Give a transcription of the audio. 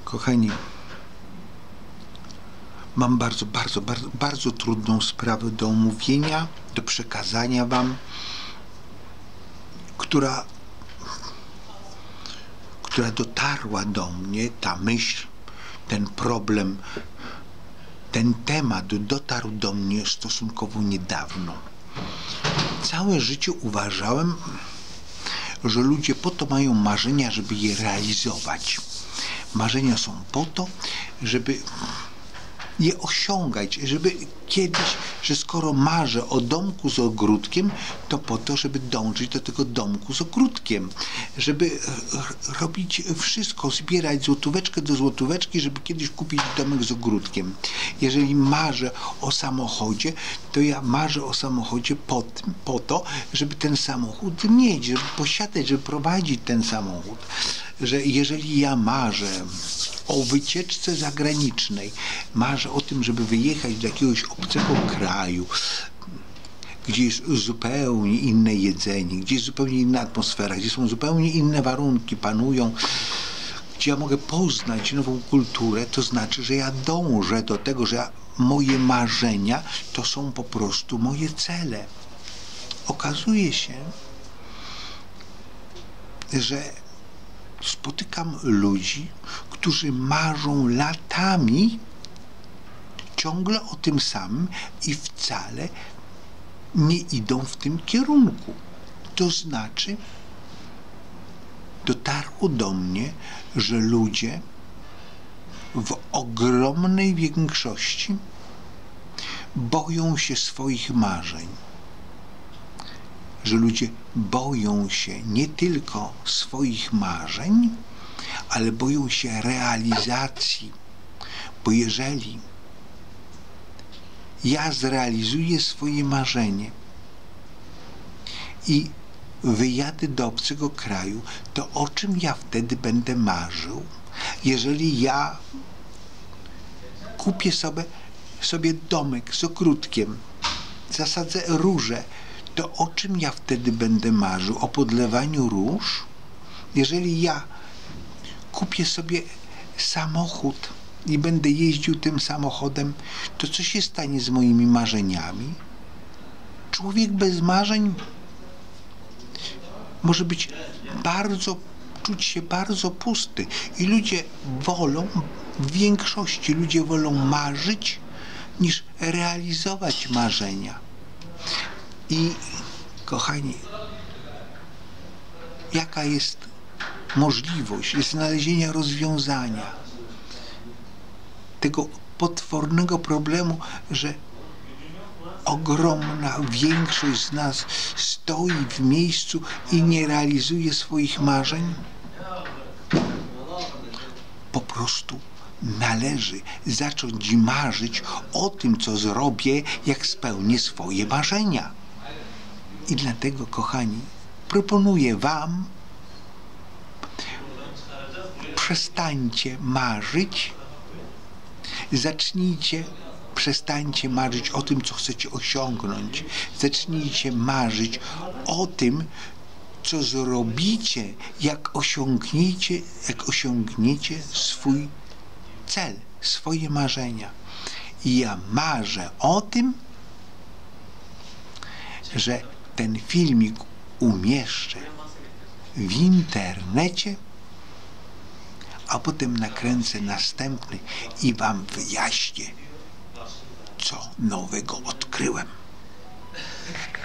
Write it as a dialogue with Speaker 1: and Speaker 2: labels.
Speaker 1: Kochani, mam bardzo trudną sprawę do omówienia, do przekazania wam, która dotarła do mnie, ta myśl, ten problem, ten temat dotarł do mnie stosunkowo niedawno. Całe życie uważałem, że ludzie po to mają marzenia, żeby je realizować. Marzenia są po to, żeby je osiągać, żeby kiedyś, że skoro marzę o domku z ogródkiem, to po to, żeby dążyć do tego domku z ogródkiem, żeby robić wszystko, zbierać złotóweczkę do złotóweczki, żeby kiedyś kupić domek z ogródkiem. Jeżeli marzę o samochodzie, to ja marzę o samochodzie po to, żeby ten samochód mieć, żeby posiadać, żeby prowadzić ten samochód. Że jeżeli ja marzę o wycieczce zagranicznej, marzę o tym, żeby wyjechać do jakiegoś obcego kraju, gdzie jest zupełnie inne jedzenie, gdzie jest zupełnie inna atmosfera, gdzie są zupełnie inne warunki, panują, gdzie ja mogę poznać nową kulturę, to znaczy, że ja dążę do tego, że moje marzenia to są po prostu moje cele. Okazuje się, że spotykam ludzi, którzy marzą latami ciągle o tym samym i wcale nie idą w tym kierunku. To znaczy, dotarło do mnie, że ludzie w ogromnej większości boją się swoich marzeń. Że ludzie boją się nie tylko swoich marzeń, ale boją się realizacji. Bo jeżeli ja zrealizuję swoje marzenie i wyjadę do obcego kraju, to o czym ja wtedy będę marzył? Jeżeli ja kupię sobie domek z ogródkiem, zasadzę róże, to o czym ja wtedy będę marzył? O podlewaniu róż? Jeżeli ja kupię sobie samochód i będę jeździł tym samochodem, to co się stanie z moimi marzeniami? Człowiek bez marzeń może czuć się bardzo pusty. I ludzie w większości ludzie wolą marzyć, niż realizować marzenia. I kochani, jaka jest możliwość znalezienia rozwiązania tego potwornego problemu, że ogromna większość z nas stoi w miejscu i nie realizuje swoich marzeń? Po prostu należy zacząć marzyć o tym, co zrobię, jak spełnię swoje marzenia. I dlatego, kochani, proponuję wam, przestańcie marzyć, przestańcie marzyć o tym, co chcecie osiągnąć. Zacznijcie marzyć o tym, co zrobicie, jak osiągniecie swój cel, swoje marzenia. I ja marzę o tym, że ten filmik umieszczę w internecie, a potem nakręcę następny i wam wyjaśnię, co nowego odkryłem.